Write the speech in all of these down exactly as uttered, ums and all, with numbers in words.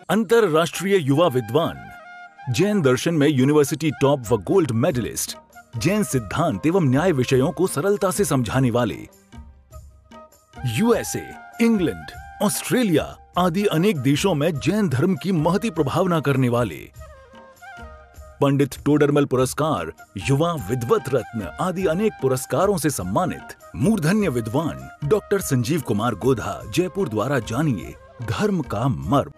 अंतरराष्ट्रीय युवा विद्वान, जैन दर्शन में यूनिवर्सिटी टॉप व गोल्ड मेडलिस्ट, जैन सिद्धांत एवं न्याय विषयों को सरलता से समझाने वाले, यूएसए, इंग्लैंड, ऑस्ट्रेलिया आदि अनेक देशों में जैन धर्म की महती प्रभावना करने वाले, पंडित टोडरमल पुरस्कार, युवा विद्वत रत्न आदि अनेक पुरस्कारों से सम्मानित मूर्धन्य विद्वान डॉक्टर संजीव कुमार गोधा जयपुर द्वारा जानिए धर्म का मर्म।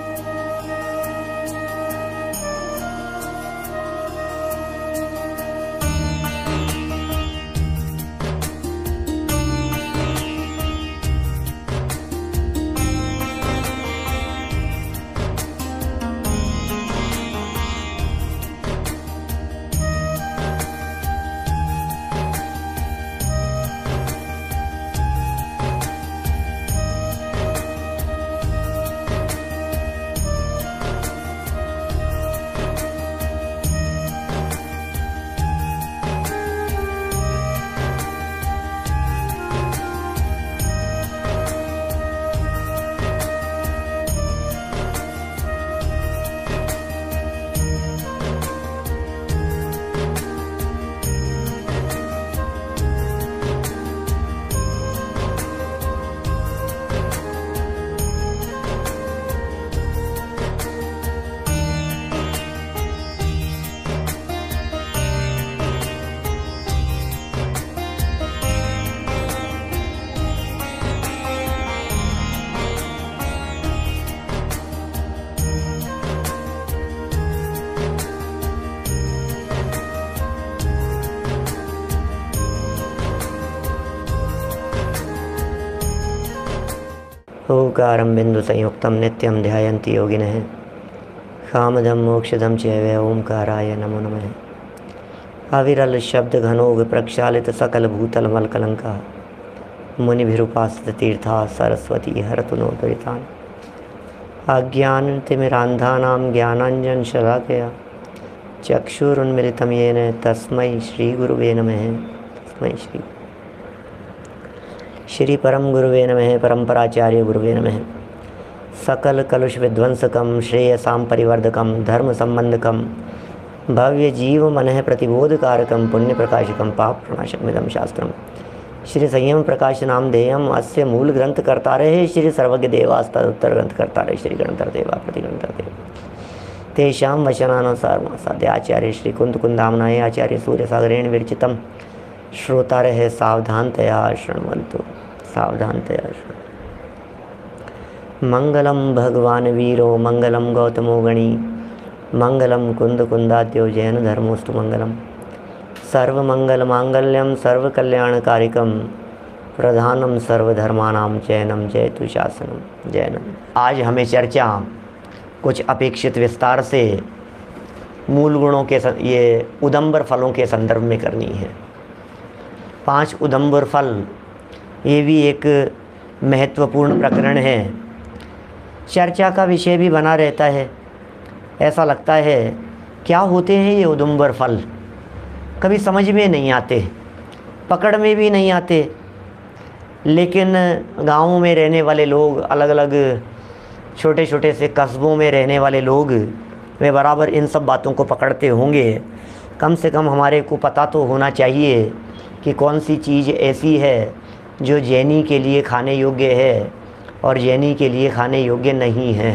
ओंकारं बिंदु संयुक्तं नित्यं ध्यायन्ति योगिनः कामदं मोक्षदं चैव ओंकाराय नमो नमः। अविरल शब्द घनोग प्रक्षालित सकल भूतल मल कलंका मुनिभिरुपासित तीर्था सरस्वती हरतु नो दुरितान्। अज्ञानतिमिरान्धानां ज्ञानाञ्जन शलाकया चक्षुरुन्मिलितं येन तस्मै श्रीगुरुवे नमः। तस्मै श्री श्री परम गुरुवे नमः। परम्पराचार्य गुरुवे नमः। सकल कलुष विध्वंसकम श्रेयसाम परिवर्धकम धर्म संबंधकम भव्य जीव मनः प्रतिबोधकारकम पुण्य प्रकाशकम पाप प्रणाशकमिदं शास्त्रम। श्री संयम प्रकाश नाम देयम अस्य मूल ग्रंथ कर्तारः श्री सर्वज्ञ देवास्ता उत्तर ग्रंथ कर्तारः श्री गणधर देवा प्रतिगणधर देव तेषां वचनानुसार साध्य आचार्य श्री कुंद कुंदामनाय आचार्य सूर्य सागरेण विरचितम श्रोतारः सावधानतया शृण्वन्तु सावधानतया शृण्वन्तु। मंगलम भगवान वीरो मंगलम गौतमो गणी मंगलम कुंद कुंदाद्यो जैन धर्मोस्तु मंगलम। सर्वमंगल मांगल्यम सर्वकल्याणकारिकम प्रधानम सर्वधर्मानां चैनम जयतु शासनम जैनम। आज हमें चर्चा कुछ अपेक्षित विस्तार से मूल गुणों के ये उदंबर फलों के संदर्भ में करनी है। पांच उदंबर फल ये भी एक महत्वपूर्ण प्रकरण है। चर्चा का विषय भी बना रहता है। ऐसा लगता है क्या होते हैं ये उदंबर फल, कभी समझ में नहीं आते, पकड़ में भी नहीं आते। लेकिन गाँवों में रहने वाले लोग, अलग अलग छोटे छोटे से कस्बों में रहने वाले लोग, वे बराबर इन सब बातों को पकड़ते होंगे। कम से कम हमारे को पता तो होना चाहिए कि कौन सी चीज़ ऐसी है जो जैनी के लिए खाने योग्य है और जैनी के लिए खाने योग्य नहीं है।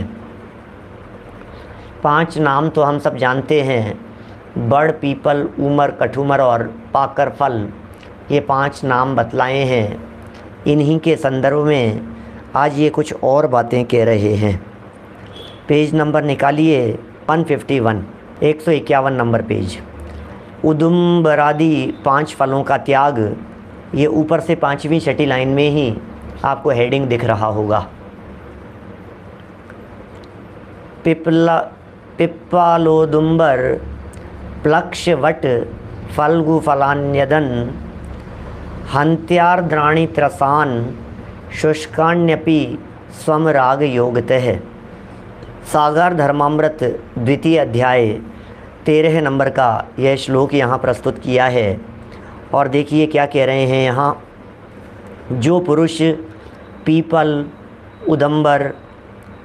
पांच नाम तो हम सब जानते हैं, बड़, पीपल, ऊमर, कठूमर और पाकर फल, ये पांच नाम बतलाए हैं। इन्हीं के संदर्भ में आज ये कुछ और बातें कह रहे हैं। पेज नंबर निकालिए एक सौ इक्यावन, एक सौ इक्यावन नंबर पेज। उदुम्बरादि पांच फलों का त्याग, ये ऊपर से पांचवी छठी लाइन में ही आपको हेडिंग दिख रहा होगा। पिपला पिप्पालोदुम्बर प्लक्षवट फल्गु फलान्यदन हंत्यार्द्राणि त्रसान शुष्काण्यपि स्वम राग योगतः। सागर धर्मामृत द्वितीय अध्याय तेरह नंबर का यह श्लोक यहाँ प्रस्तुत किया है। और देखिए क्या कह रहे हैं यहाँ। जो पुरुष पीपल, उदंबर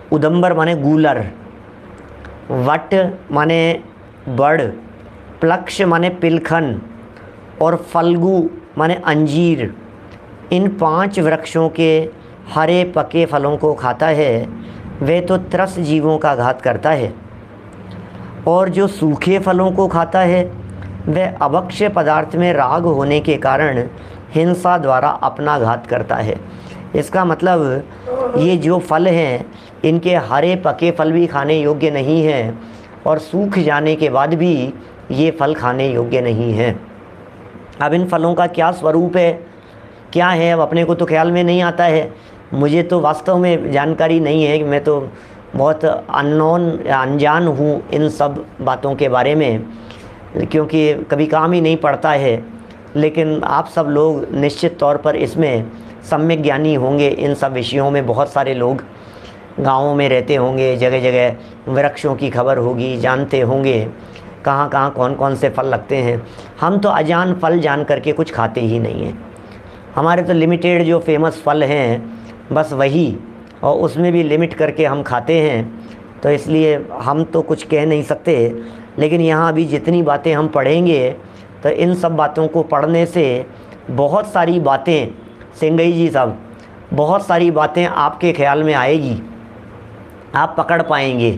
उदंबर माने गूलर, वट माने बड़, प्लक्ष माने पिलखन और फल्गु माने अंजीर। इन पांच वृक्षों के हरे पके फलों को खाता है वे तो त्रस्त जीवों का घात करता है, और जो सूखे फलों को खाता है वह अभक्ष्य पदार्थ में राग होने के कारण हिंसा द्वारा अपना घात करता है। इसका मतलब ये जो फल हैं इनके हरे पके फल भी खाने योग्य नहीं हैं और सूख जाने के बाद भी ये फल खाने योग्य नहीं हैं। अब इन फलों का क्या स्वरूप है, क्या है, अब अपने को तो ख्याल में नहीं आता है। मुझे तो वास्तव में जानकारी नहीं है कि मैं तो बहुत अननोन अनजान हूँ इन सब बातों के बारे में, क्योंकि कभी काम ही नहीं पड़ता है। लेकिन आप सब लोग निश्चित तौर पर इसमें सम्यक ज्ञानी होंगे। इन सब विषयों में बहुत सारे लोग गाँवों में रहते होंगे, जगह जगह वृक्षों की खबर होगी, जानते होंगे कहाँ कहाँ कौन कौन से फल लगते हैं। हम तो अजान फल जान करके कुछ खाते ही नहीं हैं। हमारे तो लिमिटेड जो फेमस फल हैं बस वही, और उसमें भी लिमिट करके हम खाते हैं, तो इसलिए हम तो कुछ कह नहीं सकते। लेकिन यहाँ अभी जितनी बातें हम पढ़ेंगे तो इन सब बातों को पढ़ने से बहुत सारी बातें, सिंगई जी साहब, बहुत सारी बातें आपके ख्याल में आएगी, आप पकड़ पाएंगे।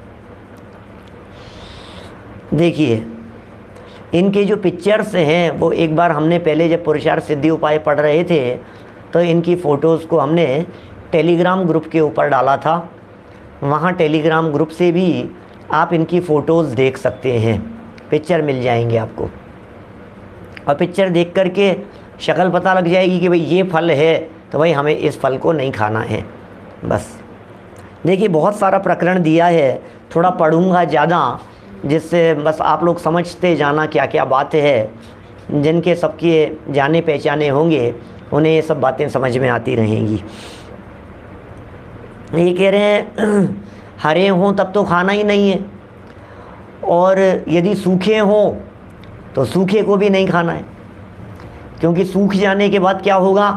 देखिए इनके जो पिक्चर्स हैं वो एक बार हमने पहले जब पुरुषार्थ सिद्धि उपाय पढ़ रहे थे तो इनकी फ़ोटोज़ को हमने टेलीग्राम ग्रुप के ऊपर डाला था। वहाँ टेलीग्राम ग्रुप से भी आप इनकी फ़ोटोज़ देख सकते हैं, पिक्चर मिल जाएंगे आपको, और पिक्चर देख कर के शक्ल पता लग जाएगी कि भाई ये फल है तो भाई हमें इस फल को नहीं खाना है। बस देखिए बहुत सारा प्रकरण दिया है, थोड़ा पढ़ूंगा ज़्यादा, जिससे बस आप लोग समझते जाना क्या क्या बात है। जिनके सबके जाने पहचाने होंगे उन्हें ये सब बातें समझ में आती रहेंगी। ये कह रहे हैं हरे हों तब तो खाना ही नहीं है, और यदि सूखे हों तो सूखे को भी नहीं खाना है, क्योंकि सूख जाने के बाद क्या होगा,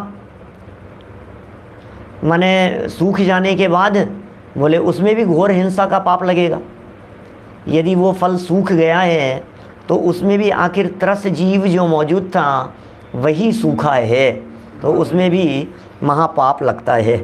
माने सूख जाने के बाद बोले उसमें भी घोर हिंसा का पाप लगेगा। यदि वो फल सूख गया है तो उसमें भी आखिर त्रस्त जीव जो मौजूद था वही सूखा है, तो उसमें भी महापाप लगता है।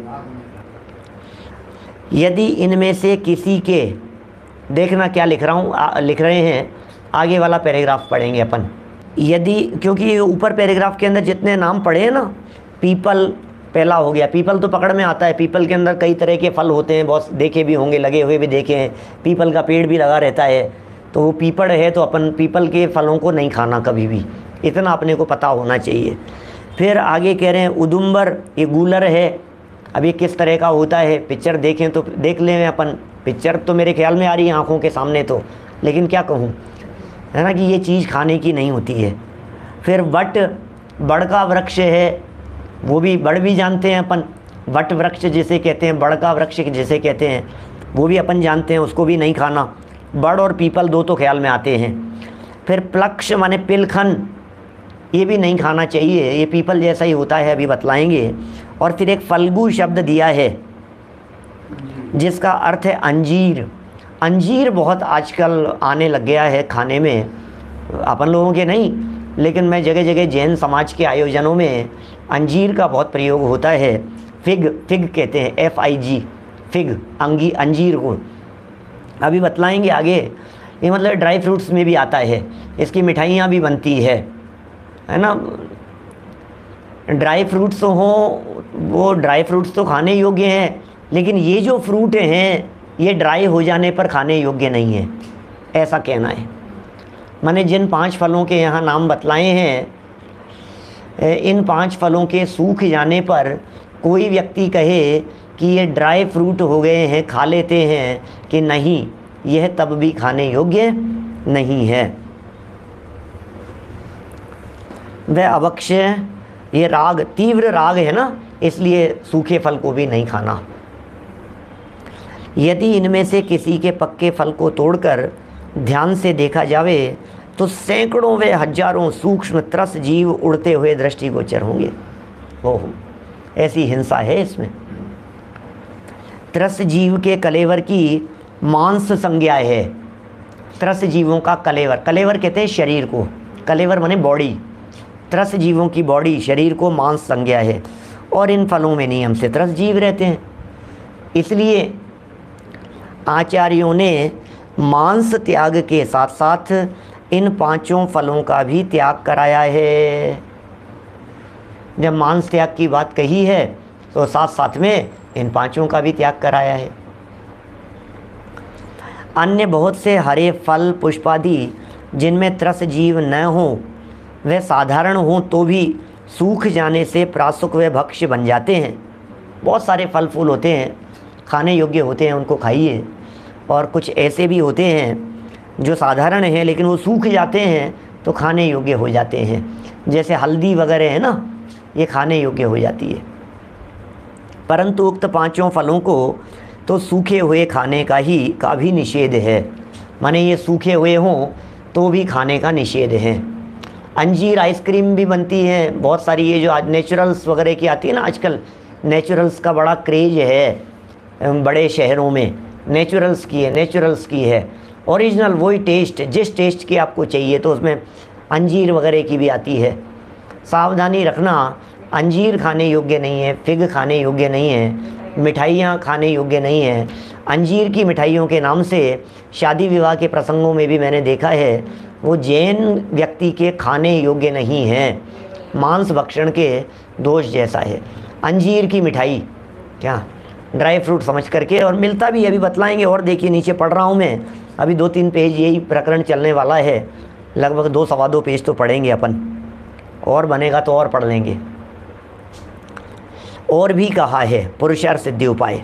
यदि इनमें से किसी के, देखना क्या लिख रहा हूँ, लिख रहे हैं आगे वाला पैराग्राफ पढ़ेंगे अपन। यदि, क्योंकि ऊपर पैराग्राफ के अंदर जितने नाम पढ़े हैं ना, पीपल पहला हो गया, पीपल तो पकड़ में आता है। पीपल के अंदर कई तरह के फल होते हैं, बहुत देखे भी होंगे, लगे हुए भी देखे हैं। पीपल का पेड़ भी लगा रहता है, तो वो पीपल है तो अपन पीपल के फलों को नहीं खाना कभी भी, इतना अपने को पता होना चाहिए। फिर आगे कह रहे हैं उदुम्बर, ये गूलर है। अब ये किस तरह का होता है, पिक्चर देखें तो देख लें अपन। पिक्चर तो मेरे ख्याल में आ रही है आँखों के सामने तो, लेकिन क्या कहूँ, है ना, कि ये चीज़ खाने की नहीं होती है। फिर वट, बड़ का वृक्ष है, वो भी बड़ भी जानते हैं अपन, वट वृक्ष जिसे कहते हैं, बड़ का वृक्ष जिसे कहते हैं, वो भी अपन जानते हैं, उसको भी नहीं खाना। बड़ और पीपल दो तो ख्याल में आते हैं। फिर प्लक्ष माने पिलखन, ये भी नहीं खाना चाहिए, ये पीपल जैसा ही होता है, अभी बतलाएंगे। और फिर एक फल्गु शब्द दिया है जिसका अर्थ है अंजीर। अंजीर बहुत आजकल आने लग गया है खाने में, अपन लोगों के नहीं, लेकिन मैं जगह जगह जैन समाज के आयोजनों में अंजीर का बहुत प्रयोग होता है। फिग, फिग कहते हैं, एफ आई जी, फिग, अंगी अंजीर को अभी बतलाएंगे आगे। ये मतलब ड्राई फ्रूट्स में भी आता है, इसकी मिठाइयाँ भी बनती है, है ना। ड्राई फ्रूट्स हो, वो ड्राई फ्रूट्स तो खाने योग्य हैं, लेकिन ये जो फ्रूट हैं ये ड्राई हो जाने पर खाने योग्य नहीं है, ऐसा कहना है। मैंने जिन पांच फलों के यहाँ नाम बतलाए हैं, इन पांच फलों के सूख जाने पर कोई व्यक्ति कहे कि ये ड्राई फ्रूट हो गए हैं, खा लेते हैं, कि नहीं, यह तब भी खाने योग्य नहीं है। वह अवक्ष्य, ये राग, तीव्र राग है ना, इसलिए सूखे फल को भी नहीं खाना। यदि इनमें से किसी के पक्के फल को तोड़कर ध्यान से देखा जावे तो सैकड़ों व हजारों सूक्ष्म त्रस्त जीव उड़ते हुए दृष्टिगोचर होंगे। ओह, ऐसी हिंसा है इसमें। त्रस्त जीव के कलेवर की मांस संज्ञा है। त्रस्त जीवों का कलेवर, कलेवर कहते हैं शरीर को, कलेवर माने बॉडी, त्रस्त जीवों की बॉडी शरीर को मांस संज्ञा है और इन फलों में नियम से त्रस्त जीव रहते हैं। इसलिए आचार्यों ने मांस त्याग के साथ साथ इन पांचों फलों का भी त्याग कराया है। जब मांस त्याग की बात कही है तो साथ साथ में इन पांचों का भी त्याग कराया है। अन्य बहुत से हरे फल पुष्पादि जिनमें त्रस्त जीव न हो, वे साधारण हों तो भी सूख जाने से प्रासुक व भक्ष्य बन जाते हैं। बहुत सारे फल फूल होते हैं, खाने योग्य होते हैं, उनको खाइए। और कुछ ऐसे भी होते हैं जो साधारण हैं लेकिन वो सूख जाते हैं तो खाने योग्य हो जाते हैं। जैसे हल्दी वगैरह है ना, ये खाने योग्य हो जाती है। परंतु उक्त पांचों फलों को तो सूखे हुए खाने का ही का भी निषेध है, माने ये सूखे हुए हों तो भी खाने का निषेध है। अंजीर आइसक्रीम भी बनती है बहुत सारी, ये जो आज नेचुरल्स वगैरह की आती है ना, आजकल नेचुरल्स का बड़ा क्रेज है बड़े शहरों में, नेचुरल्स की है, नेचुरल्स की है, ओरिजिनल वही टेस्ट, जिस टेस्ट की आपको चाहिए तो उसमें अंजीर वगैरह की भी आती है। सावधानी रखना, अंजीर खाने योग्य नहीं है, फिग खाने योग्य नहीं है, मिठाइयाँ खाने योग्य नहीं है। अंजीर की मिठाइयों के नाम से शादी विवाह के प्रसंगों में भी मैंने देखा है, वो जैन व्यक्ति के खाने योग्य नहीं है, मांस भक्षण के दोष जैसा है। अंजीर की मिठाई क्या ड्राई फ्रूट समझ करके, और मिलता भी अभी बतलाएंगे। और देखिए नीचे पढ़ रहा हूँ मैं, अभी दो तीन पेज यही प्रकरण चलने वाला है, लगभग दो सवा दो पेज तो पढ़ेंगे अपन, और बनेगा तो और पढ़ लेंगे। और भी कहा है पुरुषार्थ सिद्धि उपाय,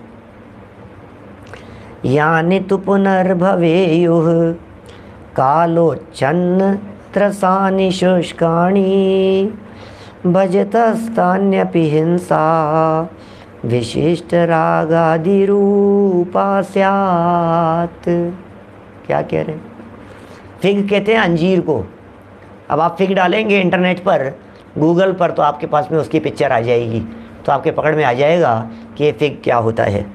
यानि तु पुनर्भवेयुः कालोच्छन्न त्रसानि शुष्काणि भजतस्तान्यपि हिंसा विशिष्ट रागादि रूपा स्यात्। क्या कह रहे हैं? फिग कहते हैं अंजीर को। अब आप फिग डालेंगे इंटरनेट पर, गूगल पर, तो आपके पास में उसकी पिक्चर आ जाएगी, तो आपके पकड़ में आ जाएगा कि फिग क्या होता है।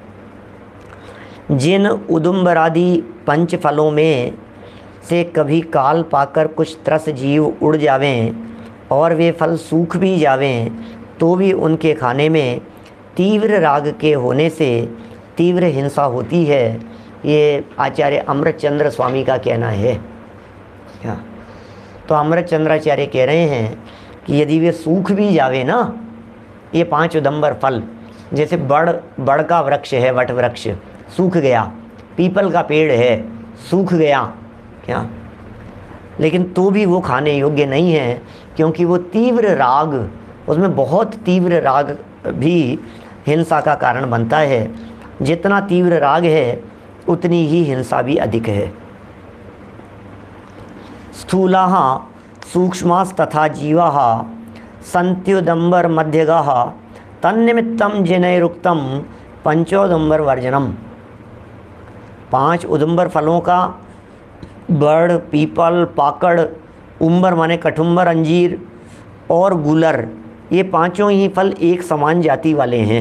जिन उदुम्बरादि पंच फलों में से कभी काल पाकर कुछ त्रस्त जीव उड़ जावें और वे फल सूख भी जावें तो भी उनके खाने में तीव्र राग के होने से तीव्र हिंसा होती है। ये आचार्य अमृतचंद्र स्वामी का कहना है। क्या तो अमृतचंद्राचार्य कह रहे हैं कि यदि वे सूख भी जावे ना, ये पांच उदंबर फल, जैसे बड़ बड़ का वृक्ष है, वट वृक्ष सूख गया, पीपल का पेड़ है सूख गया, क्या लेकिन तो भी वो खाने योग्य नहीं है, क्योंकि वो तीव्र राग, उसमें बहुत तीव्र राग भी हिंसा का कारण बनता है। जितना तीव्र राग है उतनी ही हिंसा भी अधिक है। स्थूलाः सूक्ष्मास् तथा जीवाः संत्युदंबर मध्यगाः तन्निमित्तम जिनैरुक्तम पंचोदंबर वर्जनम। पांच उदंबर फलों का बड़, पीपल, पाकड़, उम्बर माने कठुम्बर, अंजीर और गुलर, ये पांचों ही फल एक समान जाति वाले हैं।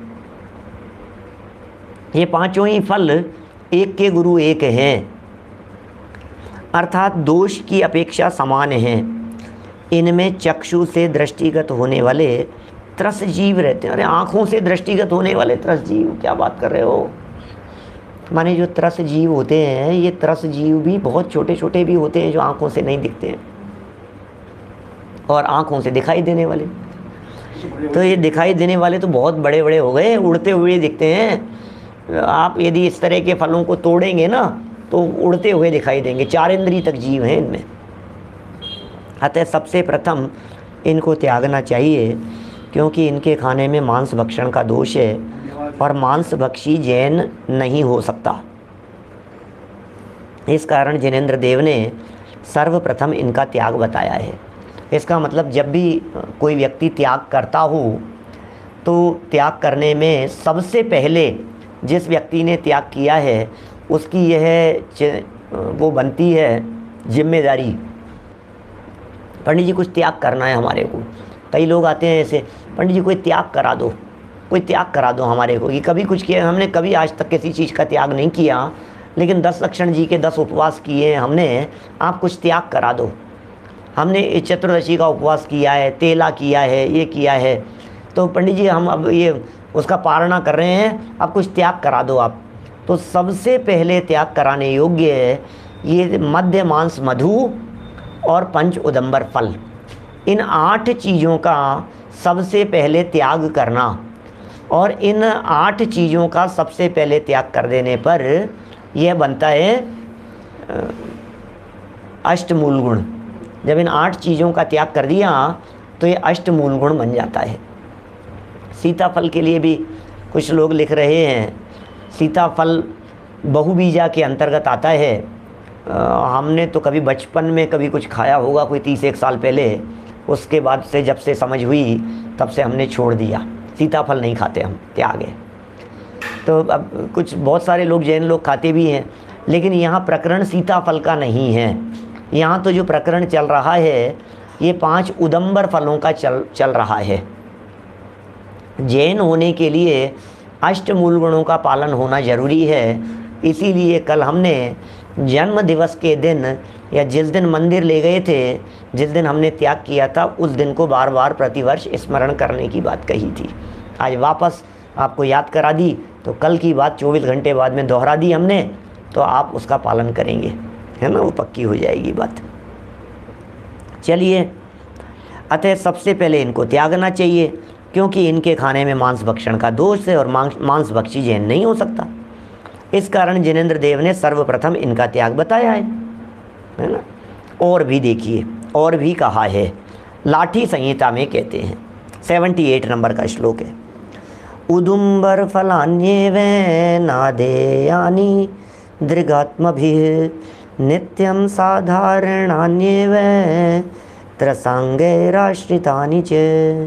ये पांचों ही फल एक के गुरु एक हैं, अर्थात दोष की अपेक्षा समान हैं। इनमें चक्षु से दृष्टिगत होने वाले त्रस्त जीव रहते हैं। अरे आँखों से दृष्टिगत होने वाले त्रस्त जीव, क्या बात कर रहे हो? माने जो त्रस्त जीव होते हैं, ये त्रस्त जीव भी बहुत छोटे छोटे भी होते हैं जो आँखों से नहीं दिखते हैं, और आँखों से दिखाई देने वाले, तो ये दिखाई देने वाले तो बहुत बड़े बड़े हो गए, उड़ते हुए दिखते हैं। आप यदि इस तरह के फलों को तोड़ेंगे ना तो उड़ते हुए दिखाई देंगे। चार इंद्रिय तक जीव हैं इनमें। अतः सबसे प्रथम इनको त्यागना चाहिए, क्योंकि इनके खाने में मांस भक्षण का दोष है और मांस भक्षी जैन नहीं हो सकता। इस कारण जिनेंद्र देव ने सर्वप्रथम इनका त्याग बताया है। इसका मतलब जब भी कोई व्यक्ति त्याग करता हो तो त्याग करने में सबसे पहले जिस व्यक्ति ने त्याग किया है उसकी यह वो बनती है जिम्मेदारी, पंडित जी कुछ त्याग करना है हमारे को। कई लोग आते हैं ऐसे, पंडित जी कोई त्याग करा दो, कोई त्याग करा दो हमारे को, कि कभी कुछ किया हमने, कभी आज तक किसी चीज़ का त्याग नहीं किया, लेकिन दस लक्षण जी के दस उपवास किए हमने, आप कुछ त्याग करा दो। हमने इस चतुर्दशी का उपवास किया है, तेला किया है, ये किया है, तो पंडित जी हम अब ये उसका पारणा कर रहे हैं, अब कुछ त्याग करा दो आप। तो सबसे पहले त्याग कराने योग्य है ये मध्य मांस मधु और पंच उदंबर फल। इन आठ चीज़ों का सबसे पहले त्याग करना, और इन आठ चीज़ों का सबसे पहले त्याग कर देने पर यह बनता है अष्टमूल गुण। जब इन आठ चीज़ों का त्याग कर दिया तो ये अष्टमूल गुण बन जाता है। सीताफल के लिए भी कुछ लोग लिख रहे हैं, सीताफल बहुबीजा के अंतर्गत आता है। आ, हमने तो कभी बचपन में कभी कुछ खाया होगा, कोई तीस एक साल पहले, उसके बाद से जब से समझ हुई तब से हमने छोड़ दिया, सीताफल नहीं खाते हम, त्याग है। तो अब कुछ बहुत सारे लोग जैन लोग खाते भी हैं, लेकिन यहाँ प्रकरण सीताफल का नहीं है। यहाँ तो जो प्रकरण चल रहा है ये पांच उदंबर फलों का चल चल रहा है। जैन होने के लिए अष्टमूल गुणों का पालन होना जरूरी है। इसीलिए कल हमने जन्म दिवस के दिन, या जिस दिन मंदिर ले गए थे, जिस दिन हमने त्याग किया था, उस दिन को बार बार प्रतिवर्ष स्मरण करने की बात कही थी। आज वापस आपको याद करा दी, तो कल की बात चौबीस घंटे बाद में दोहरा दी हमने, तो आप उसका पालन करेंगे, है ना, वो पक्की हो जाएगी बात। चलिए, अतः सबसे पहले इनको त्यागना चाहिए, क्योंकि इनके खाने में मांस भक्षण का दोष है और मांस मांस भक्षी जैन नहीं हो सकता। इस कारण जिनेंद्र देव ने सर्वप्रथम इनका त्याग बताया है, है ना। और भी देखिए, और भी कहा है, लाठी संहिता में कहते हैं, अठहत्तर नंबर का श्लोक है, उदुम्बर फलान्येव नादेयानि दृगात्मभिः नित्यं साधारणान्येव त्रसांगैराश्रितानि च।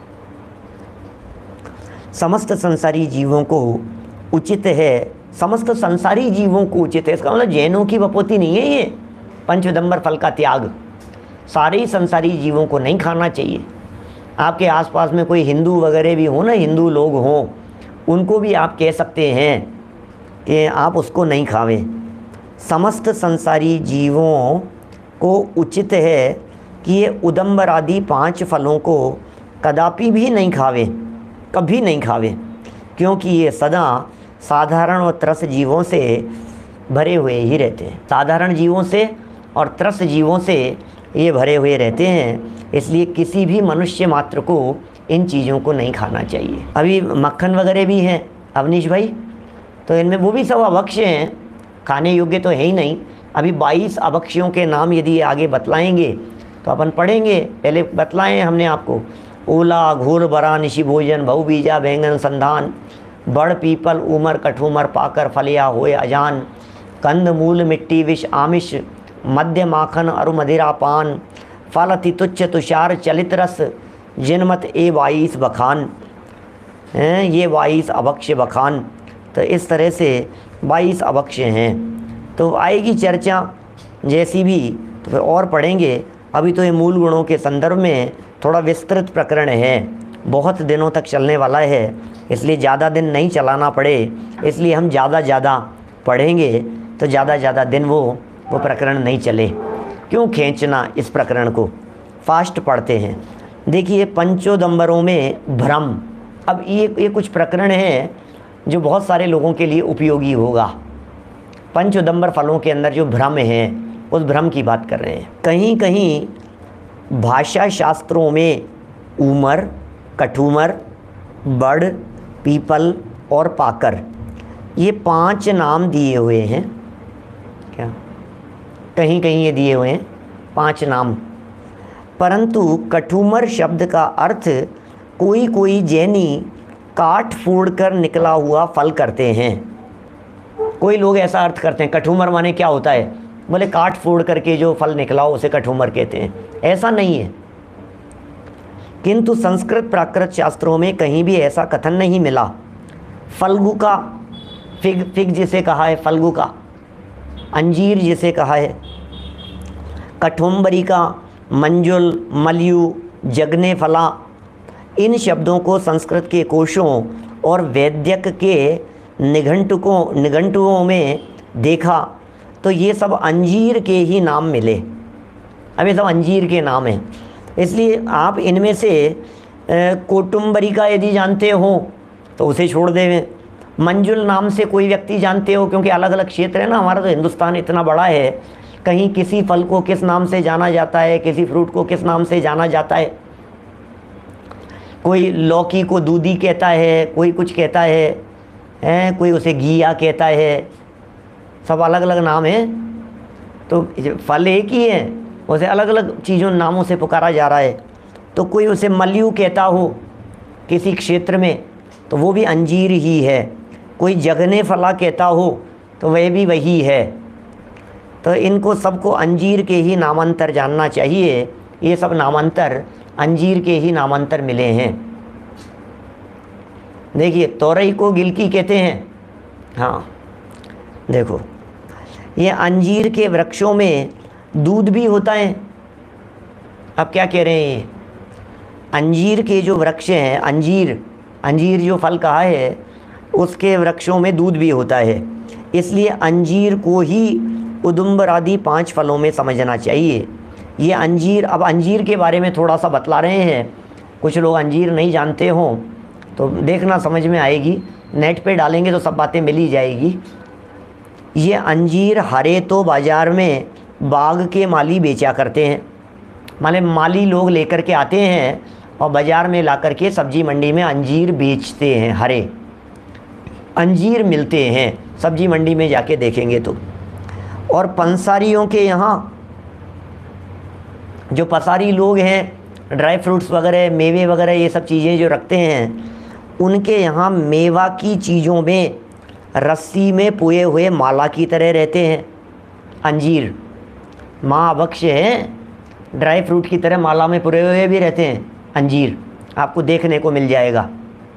समस्त संसारी जीवों को उचित है, समस्त संसारी जीवों को उचित है, इसका मतलब जैनों की बपोती नहीं है ये पंचोदंबर फल का त्याग। सारे ही संसारी जीवों को नहीं खाना चाहिए। आपके आसपास में कोई हिंदू वगैरह भी हो ना, हिंदू लोग हों, उनको भी आप कह सकते हैं कि आप उसको नहीं खावें। समस्त संसारी जीवों को उचित है कि ये उदंबर आदि पांच फलों को कदापि भी नहीं खावें, कभी नहीं खावें, क्योंकि ये सदा साधारण और त्रस्त जीवों से भरे हुए ही रहते हैं। साधारण जीवों से और त्रस्त जीवों से ये भरे हुए रहते हैं, इसलिए किसी भी मनुष्य मात्र को इन चीज़ों को नहीं खाना चाहिए। अभी मक्खन वगैरह भी हैं अवनीश भाई, तो इनमें वो भी सब अभक्ष हैं, खाने योग्य तो है ही नहीं। अभी बाईस अभक्ष्यों के नाम यदि आगे बतलाएंगे तो अपन पढ़ेंगे, पहले बतलाएं हमने आपको। ओला, घोर, बरा, निशि भोजन, बहुबीजा, बैंगन, संधान, बड़, पीपल, उमर, कठूमर, पाकर, फलिया, होए, अजान, कंद, मूल, मिट्टी, विष, आमिष, मध्य, माखन, अरु, मदिरा, पान, फल, अति तुच्छ, तुषार, चलित रस, जिनमत ए बाईस बखान हैं, ये बाईस अभक्ष्य बखान। तो इस तरह से बाईस अभक्ष्य हैं। तो आएगी चर्चा जैसी भी तो फिर और पढ़ेंगे। अभी तो ये मूल गुणों के संदर्भ में थोड़ा विस्तृत प्रकरण है, बहुत दिनों तक चलने वाला है, इसलिए ज़्यादा दिन नहीं चलाना पड़े, इसलिए हम ज़्यादा ज़्यादा पढ़ेंगे, तो ज़्यादा ज़्यादा दिन वो वो प्रकरण नहीं चले। क्यों खींचना इस प्रकरण को, फास्ट पढ़ते हैं। देखिए, पंचोदंबरों में भ्रम, अब ये ये कुछ प्रकरण हैं जो बहुत सारे लोगों के लिए उपयोगी होगा। पंचोदंबर फलों के अंदर जो भ्रम है, उस भ्रम की बात कर रहे हैं। कहीं कहीं भाषा शास्त्रों में उमर, कठूमर, बड़, पीपल और पाकर, ये पांच नाम दिए हुए हैं। क्या कहीं कहीं ये दिए हुए हैं पांच नाम, परंतु कठूमर शब्द का अर्थ कोई कोई जैनी काट फोड़ कर निकला हुआ फल करते हैं। कोई लोग ऐसा अर्थ करते हैं, कठूमर माने क्या होता है, बोले काट फोड़ करके जो फल निकला हो उसे कठूमर कहते हैं। ऐसा नहीं है, किंतु संस्कृत प्राकृत शास्त्रों में कहीं भी ऐसा कथन नहीं मिला। फल्गु का, फिग फिग जिसे कहा है फल्गु का, अंजीर जिसे कहा है, कठुम्बरी का, मंजुल, मलयू, जगने फला, इन शब्दों को संस्कृत के कोशों और वैद्यक के निघंटुकों निघंटुओं में देखा तो ये सब अंजीर के ही नाम मिले। अब ये सब अंजीर के नाम हैं, इसलिए आप इनमें से कोटुम्बरिका यदि जानते हो तो उसे छोड़ देवें। मंजुल नाम से कोई व्यक्ति जानते हो, क्योंकि अलग अलग क्षेत्र है ना, हमारा तो हिंदुस्तान इतना बड़ा है, कहीं किसी फल को किस नाम से जाना जाता है, किसी फ्रूट को किस नाम से जाना जाता है। कोई लौकी को दूधी कहता है, कोई कुछ कहता है, हैं कोई उसे घिया कहता है, सब अलग अलग नाम हैं। तो फल एक ही है, उसे अलग अलग चीज़ों नामों से पुकारा जा रहा है। तो कोई उसे मल्यू कहता हो किसी क्षेत्र में तो वो भी अंजीर ही है। कोई जगने फला कहता हो तो वह भी वही है। तो इनको सबको अंजीर के ही नामांतर जानना चाहिए। ये सब नामांतर अंजीर के ही नामांतर मिले हैं। देखिए तोरई को गिलकी कहते हैं। हाँ देखो, ये अंजीर के वृक्षों में दूध भी होता है। अब क्या कह रहे हैं, अंजीर के जो वृक्ष हैं, अंजीर अंजीर जो फल कहा है उसके वृक्षों में दूध भी होता है। इसलिए अंजीर को ही उदुम्बर आदि पांच फलों में समझना चाहिए। ये अंजीर, अब अंजीर के बारे में थोड़ा सा बतला रहे हैं, कुछ लोग अंजीर नहीं जानते हों तो देखना समझ में आएगी, नेट पे डालेंगे तो सब बातें मिल ही जाएगी। ये अंजीर हरे तो बाज़ार में बाग के माली बेचा करते हैं, माने माली लोग लेकर के आते हैं और बाज़ार में ला कर के सब्जी मंडी में अंजीर बेचते हैं। हरे अंजीर मिलते हैं सब्जी मंडी में जाके देखेंगे तो। और पंसारियों के यहाँ जो पसारी लोग हैं, ड्राई फ्रूट्स वगैरह, मेवे वगैरह, ये सब चीज़ें जो रखते हैं, उनके यहाँ मेवा की चीज़ों में रस्सी में पुए हुए माला की तरह रहते हैं अंजीर। माँ बख्श है, ड्राई फ्रूट की तरह माला में पुरे हुए भी रहते हैं अंजीर, आपको देखने को मिल जाएगा।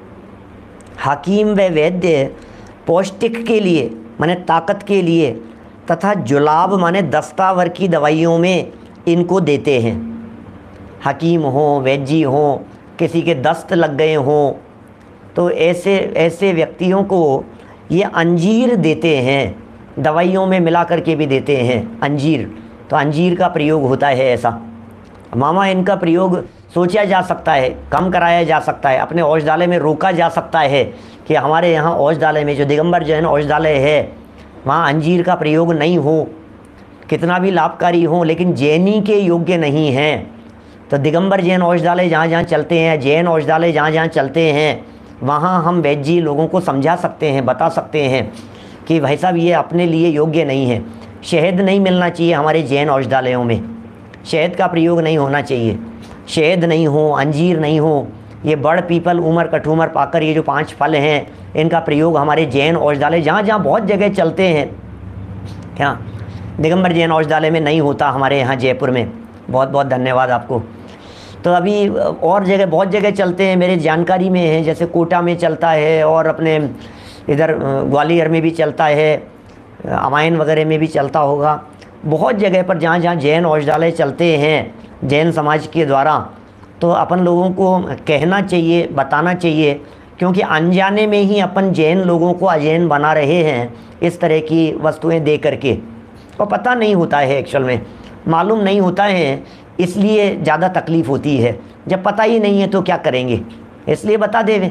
हकीम व वैद्य पौष्टिक के लिए माने ताकत के लिए तथा जुलाब माने दस्तावर की दवाइयों में इनको देते हैं। हकीम हो, वैद्य हो, किसी के दस्त लग गए हों तो ऐसे ऐसे व्यक्तियों को ये अंजीर देते हैं, दवाइयों में मिला करके भी देते हैं अंजीर। तो अंजीर का प्रयोग होता है ऐसा। मामा इनका प्रयोग सोचा जा सकता है, कम कराया जा सकता है, अपने औषधालय में रोका जा सकता है कि हमारे यहाँ औषधालय में जो दिगंबर जैन औषधालय है वहाँ अंजीर का प्रयोग नहीं हो, कितना भी लाभकारी हो, लेकिन जैनी के योग्य नहीं हैं। तो दिगंबर जैन औषधालय जहाँ जहाँ चलते हैं, जैन औषधालय जहाँ जहाँ चलते हैं, वहाँ हम वैद्य लोगों को समझा सकते हैं, बता सकते हैं कि भाई साहब ये अपने लिए योग्य नहीं है। शहद नहीं मिलना चाहिए हमारे जैन औषधालयों में, शहद का प्रयोग नहीं होना चाहिए। शहद नहीं हो, अंजीर नहीं हो, ये बड़, पीपल, उमर, कठूमर, पाकर, ये जो पांच फल हैं, इनका प्रयोग हमारे जैन औषधालय जहाँ जहाँ बहुत जगह चलते हैं, क्या दिगंबर जैन औषधालय में नहीं होता, हमारे यहाँ जयपुर में। बहुत बहुत धन्यवाद आपको। तो अभी और जगह बहुत जगह चलते हैं, मेरे जानकारी में है, जैसे कोटा में चलता है और अपने इधर ग्वालियर में भी चलता है, अमायन वगैरह में भी चलता होगा। बहुत जगह पर जहाँ जहाँ जैन औषधालय चलते हैं जैन समाज के द्वारा, तो अपन लोगों को कहना चाहिए, बताना चाहिए, क्योंकि अनजाने में ही अपन जैन लोगों को अजैन बना रहे हैं इस तरह की वस्तुएं दे करके। और पता नहीं होता है, एक्चुअल में मालूम नहीं होता है, इसलिए ज़्यादा तकलीफ़ होती है। जब पता ही नहीं है तो क्या करेंगे, इसलिए बता देवें।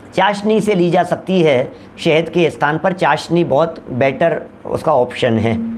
चाशनी से ली जा सकती है, शहद के स्थान पर चाशनी बहुत बेटर उसका ऑप्शन है।